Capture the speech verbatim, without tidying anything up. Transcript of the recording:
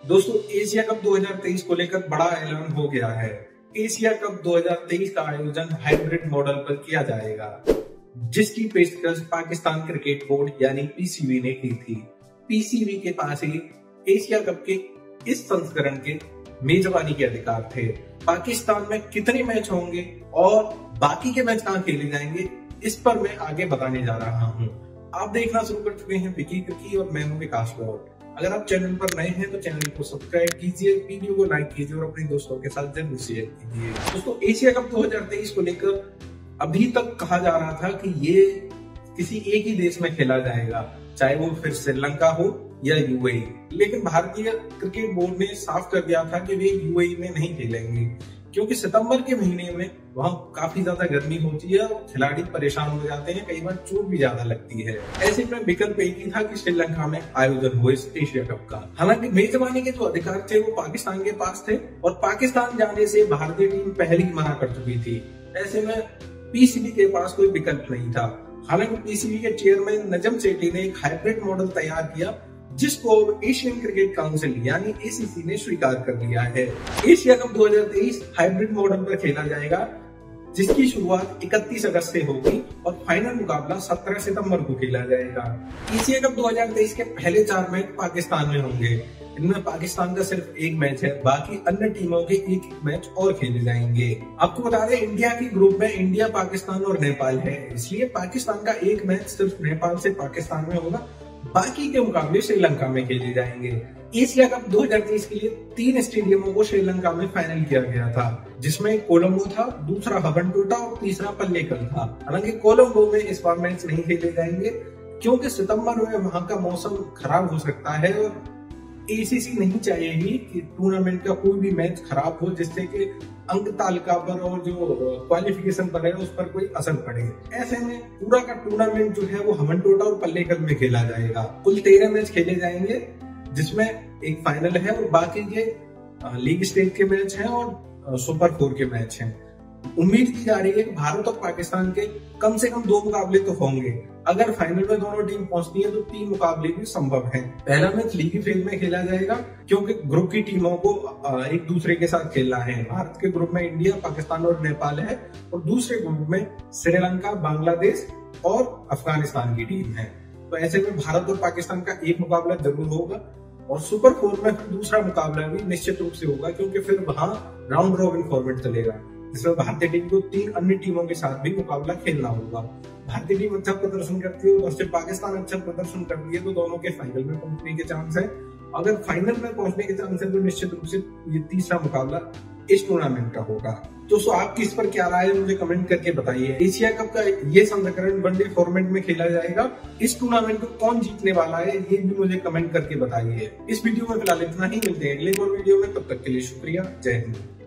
दोस्तों, Asia cup दो हज़ार तेईस को लेकर बड़ा ऐलान हो गया है। एशिया कप दो हज़ार तेईस का आयोजन हाइब्रिड मॉडल पर किया जाएगा, जिसकी पेशकश पाकिस्तान क्रिकेट बोर्ड यानी पीसीबी ने की थी। पीसीबी के पास ही एशिया कप के इस संस्करण के मेजबानी के अधिकार थे। पाकिस्तान में कितने मैच होंगे और बाकी के मैच कहाँ खेले जाएंगे, इस पर मैं आगे बताने जा रहा हूँ। आप देखना शुरू कर चुके हैं विकी क्रिकी और मैं हूँ विकास गौड़। अगर आप चैनल पर नए हैं तो चैनल को सब्सक्राइब कीजिए, वीडियो को लाइक कीजिए और अपने दोस्तों के साथ जरूर शेयर कीजिए। दोस्तों, एशिया कप दो हज़ार तेईस को लेकर अभी तक कहा जा रहा था कि ये किसी एक ही देश में खेला जाएगा, चाहे वो फिर श्रीलंका हो या यूएई। लेकिन भारतीय क्रिकेट बोर्ड ने साफ कर दिया था कि वे यूएई में नहीं खेलेंगे, क्योंकि सितंबर के महीने में वहां काफी ज्यादा गर्मी होती है और खिलाड़ी परेशान हो जाते हैं, कई बार चोट भी ज्यादा लगती है। ऐसे में विकल्प एक ही था कि श्रीलंका में आयोजन हो इस एशिया कप का। हालांकि मेजबानी के जो अधिकार थे वो पाकिस्तान के पास थे और पाकिस्तान जाने से भारतीय टीम पहले ही मना कर चुकी थी। ऐसे में पीसीबी के पास कोई विकल्प नहीं था। हालांकि पीसीबी के चेयरमैन नजम सेठी ने एक हाइब्रिड मॉडल तैयार किया, जिसको एशियन क्रिकेट काउंसिल यानी एसीसी ने स्वीकार कर लिया है। एशिया कप दो हज़ार तेईस हाइब्रिड मॉडल पर खेला जाएगा, जिसकी शुरुआत इकतीस अगस्त से होगी और फाइनल मुकाबला सत्रह सितंबर को खेला जाएगा। एशिया कप दो हज़ार तेईस के पहले चार मैच पाकिस्तान में होंगे। इनमें पाकिस्तान का सिर्फ एक मैच है, बाकी अन्य टीमों के एक एक मैच और खेले जाएंगे। आपको बता दें, इंडिया के ग्रुप में इंडिया, पाकिस्तान और नेपाल है, इसलिए पाकिस्तान का एक मैच सिर्फ नेपाल से पाकिस्तान में होगा, बाकी के मुकाबले श्रीलंका में खेले जाएंगे। एशिया कप दो हज़ार तेईस के लिए तीन स्टेडियमों को श्रीलंका में फाइनल किया गया था, जिसमें कोलंबो था, दूसरा हबनटोटा और तीसरा पल्लेकल था। हालांकि कोलंबो में इस बार मैच नहीं खेले जाएंगे, क्योंकि सितंबर में वहां का मौसम खराब हो सकता है और एसीसी नहीं चाहेगी कि टूर्नामेंट का कोई भी मैच खराब हो, जिससे कि अंक तालिका पर और जो क्वालिफिकेशन पर है उस पर कोई असर पड़े। ऐसे में पूरा का टूर्नामेंट जो है वो हबनटोटा और पल्लेकल में खेला जाएगा। कुल तेरह मैच खेले जाएंगे, जिसमें एक फाइनल है और बाकी के लीग स्टेज के मैच हैं और सुपर फोर के मैच हैं। उम्मीद की जा रही है कि भारत और पाकिस्तान के कम से कम दो मुकाबले तो होंगे। अगर फाइनल में दोनों टीम पहुंचती है तो तीन मुकाबले भी संभव हैं। पहला मैच लीग फेज में खेला जाएगा, क्योंकि ग्रुप की टीमों को एक दूसरे के साथ खेलना है। भारत के ग्रुप में इंडिया, पाकिस्तान और नेपाल है और दूसरे ग्रुप में श्रीलंका, बांग्लादेश और अफगानिस्तान की टीम है। तो ऐसे में भारत और पाकिस्तान का एक मुकाबला जरूर होगा और सुपर फोर में दूसरा मुकाबला भी निश्चित रूप से होगा, क्योंकि फिर वहां राउंड रॉबिन फॉर्मेट चलेगा, जिसमें भारतीय टीम को तीन अन्य टीमों के साथ भी मुकाबला खेलना होगा। भारतीय टीम अच्छा प्रदर्शन करती है और जब पाकिस्तान अच्छा प्रदर्शन करती है तो दोनों के फाइनल में पहुंचने के चांस है। अगर फाइनल में पहुंचने के चांस है तो निश्चित रूप से ये तीसरा मुकाबला इस टूर्नामेंट का होगा। दोस्तों, आपकी इस पर क्या राय है मुझे कमेंट करके बताइए। एशिया कप का ये संस्करण वनडे फॉर्मेट में खेला जाएगा। इस टूर्नामेंट को कौन जीतने वाला है ये भी मुझे कमेंट करके बताइए। इस वीडियो में फिलहाल इतना ही, मिलते हैं अगले और वीडियो में, तब तक के लिए शुक्रिया। जय हिंद।